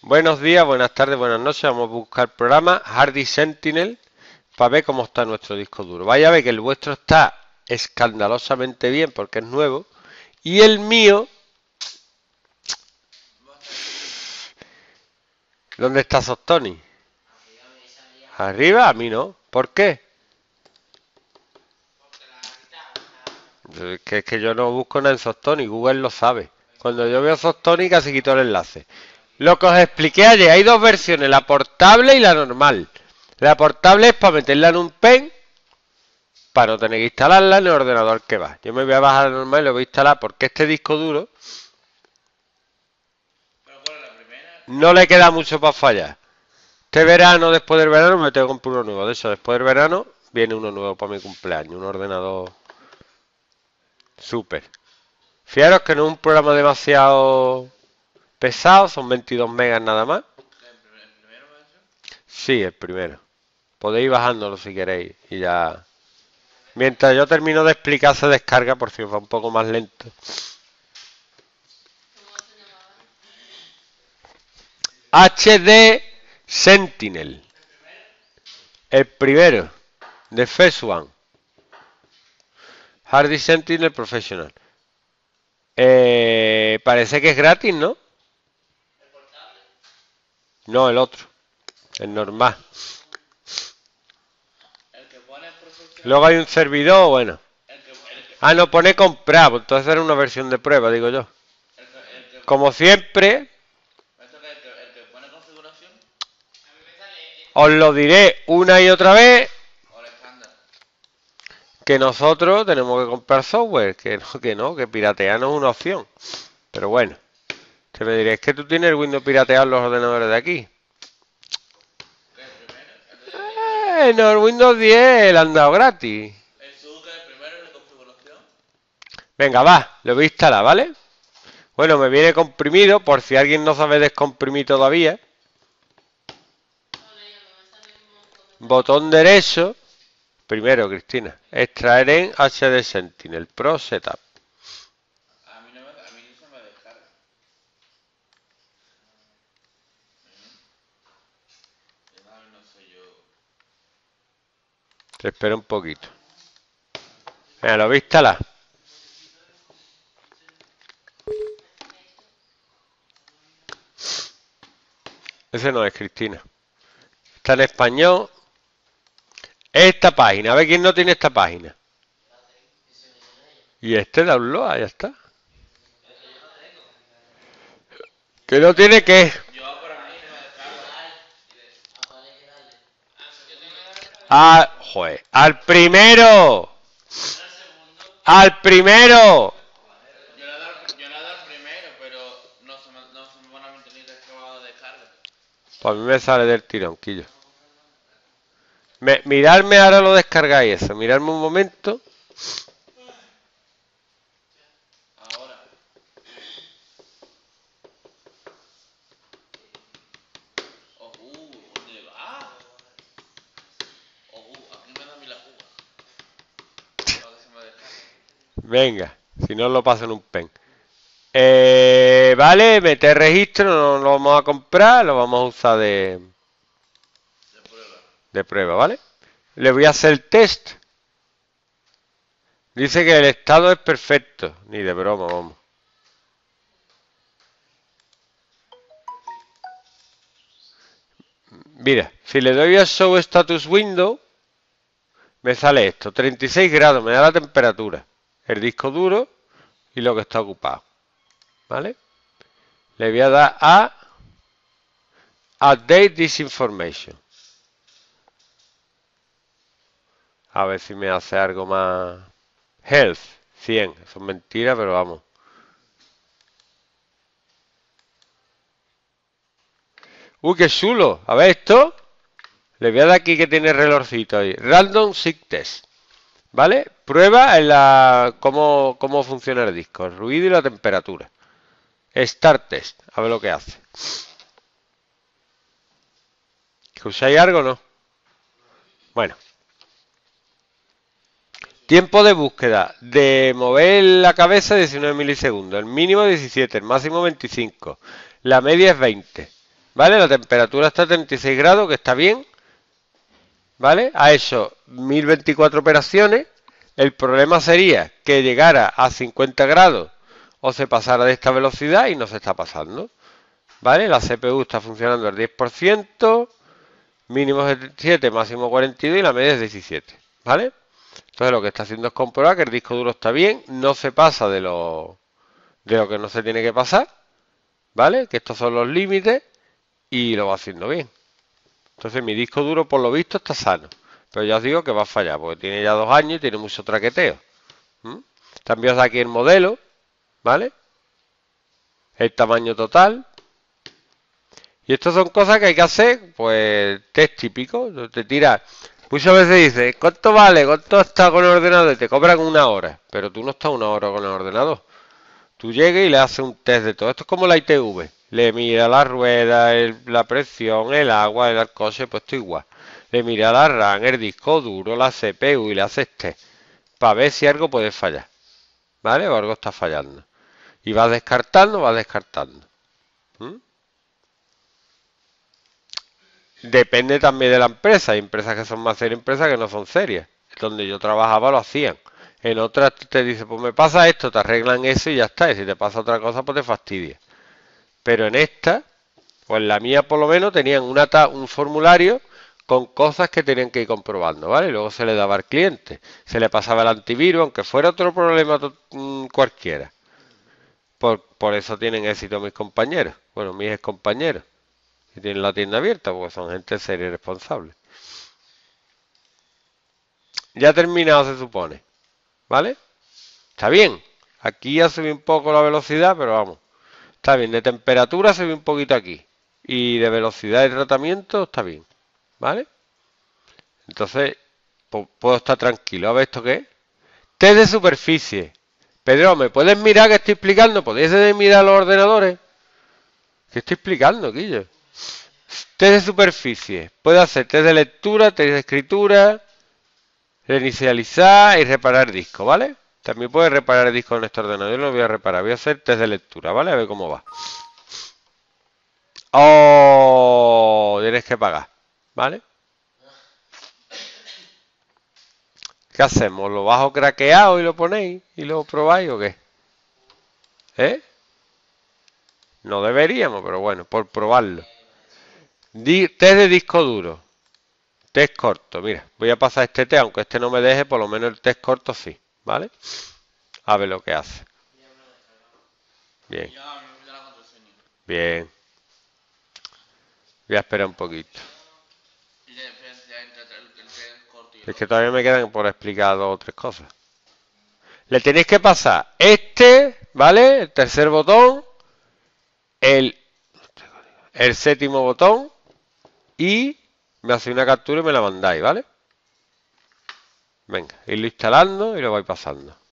Buenos días, buenas tardes, buenas noches. Vamos a buscar el programa Hardy Sentinel para ver cómo está nuestro disco duro. Vaya a ver que el vuestro está escandalosamente bien porque es nuevo. Y el mío... ¿Dónde está Sostoni? Arriba, a mí no. ¿Por qué? Es que yo no busco nada en Sostoni, Google lo sabe. Cuando yo veo Sostoni casi quito el enlace. Lo que os expliqué ayer, hay dos versiones, la portable y la normal. La portable es para meterla en un pen, para no tener que instalarla en el ordenador que va. Yo me voy a bajar la normal y lo voy a instalar porque este disco duro no le queda mucho para fallar. Este verano, después del verano, me tengo que comprar uno nuevo. De hecho, después del verano viene uno nuevo para mi cumpleaños, un ordenador súper. Fijaros que no es un programa demasiado pesado, son 22 megas nada más. Sí, el primero. Podéis ir bajándolo si queréis y ya. Mientras yo termino de explicar se descarga por si os va un poco más lento. HD Sentinel. El primero. The first one. Hardy Sentinel Professional. Parece que es gratis, ¿no? No, el otro. El normal. Luego hay un servidor, bueno. Ah, no, pone comprar. Entonces era una versión de prueba, digo yo. Como siempre, os lo diré una y otra vez, que nosotros tenemos que comprar software, que piratear no es una opción. Pero bueno, te me diréis que tú tienes el Windows pirateado en los ordenadores de aquí. No, el Windows 10 le han dado gratis. Venga, va, lo voy a instalar, ¿vale? Bueno, me viene comprimido, por si alguien no sabe descomprimir todavía. Botón derecho. Primero, Cristina. Extraer en HD Sentinel Pro Setup. Te espero un poquito. Venga, lo voy a instalar. Ese no es, Cristina. Está en español. Esta página. A ver quién no tiene esta página. Y este download, ya está. Que no tiene que. Joder. Al primero. Al primero. Pues a mí me sale del tironquillo. Miradme, ahora lo descargáis eso. Miradme un momento. Venga, si no lo paso en un pen. Vale, meter registro, no lo vamos a comprar, lo vamos a usar de prueba, ¿vale? Le voy a hacer el test. Dice que el estado es perfecto. Ni de broma, vamos. Mira, si le doy a Show Status Window, me sale esto, 36 grados, me da la temperatura, el disco duro y lo que está ocupado. ¿Vale? Le voy a dar a Update this information. A ver si me hace algo más. Health, 100. Eso es mentira, pero vamos. ¡Uy, qué chulo! A ver esto. Le voy a dar aquí que tiene relojcito ahí. Random Seek Test. ¿Vale? Prueba en cómo funciona el disco. El ruido y la temperatura. Start Test. A ver lo que hace. ¿Escucháis algo o no? Bueno. Tiempo de búsqueda. De mover la cabeza 19 milisegundos. El mínimo 17. El máximo 25. La media es 20. ¿vale? La temperatura está a 36 grados, que está bien, ¿vale? Ha hecho 1024 operaciones. El problema sería que llegara a 50 grados o se pasara de esta velocidad y no se está pasando, ¿vale? La CPU está funcionando al 10%, mínimo 77, máximo 42 y la media es 17, ¿vale? Entonces lo que está haciendo es comprobar que el disco duro está bien, no se pasa de lo que no se tiene que pasar, ¿vale? Que estos son los límites y lo va haciendo bien. Entonces mi disco duro por lo visto está sano, pero ya os digo que va a fallar porque tiene ya 2 años y tiene mucho traqueteo. También os da aquí el modelo, ¿vale? El tamaño total. Y estas son cosas que hay que hacer, pues test típico. Te tira, muchas veces dices, ¿cuánto vale? ¿Cuánto está con el ordenador? Y te cobran 1 hora, pero tú no estás 1 hora con el ordenador. Tú llegas y le haces un test de todo. Esto es como la ITV. Le mira la rueda, la presión, el agua, el coche, pues esto igual. Le mira la RAM, el disco duro, la CPU y le haces test para ver si algo puede fallar, ¿vale? O algo está fallando. Y vas descartando, vas descartando. ¿Mm? Depende también de la empresa. Hay empresas que son más serias, empresas que no son serias. Donde yo trabajaba lo hacían. En otras te dice, pues me pasa esto, te arreglan eso y ya está. Y si te pasa otra cosa, pues te fastidia. Pero en esta, pues la mía por lo menos tenían un formulario con cosas que tenían que ir comprobando, ¿vale? Y luego se le daba al cliente. Se le pasaba el antivirus, aunque fuera otro problema cualquiera. Por eso tienen éxito mis compañeros. Bueno, mis ex compañeros. Y tienen la tienda abierta porque son gente seria y responsable. Ya ha terminado, se supone. ¿Vale? Está bien. Aquí ya subí un poco la velocidad, pero vamos. Está bien. De temperatura se ve un poquito aquí. Y de velocidad de tratamiento está bien. ¿Vale? Entonces, puedo estar tranquilo. A ver esto qué es. Test de superficie. Pedro, ¿me puedes mirar que estoy explicando? ¿Podéis mirar los ordenadores? ¿Qué estoy explicando, Guillo? Test de superficie. Puede hacer test de lectura, test de escritura, reinicializar y reparar disco, ¿vale? También puede reparar el disco en este ordenador. Yo no lo voy a reparar, voy a hacer test de lectura, ¿vale? A ver cómo va. Oh, tienes que pagar, ¿vale? ¿Qué hacemos? ¿Lo bajo craqueado y lo ponéis y lo probáis o qué? ¿Eh? No deberíamos, pero bueno, por probarlo. Test de disco duro. Test corto, mira, voy a pasar este test, aunque este no me deje, por lo menos el test corto sí, ¿vale? A ver lo que hace. Bien. Bien. Voy a esperar un poquito. Es que todavía me quedan por explicar 2 o 3 cosas. Le tenéis que pasar este, ¿vale? El tercer botón, el séptimo botón y me hacéis una captura y me la mandáis, ¿vale? Venga, irlo instalando y lo vais pasando.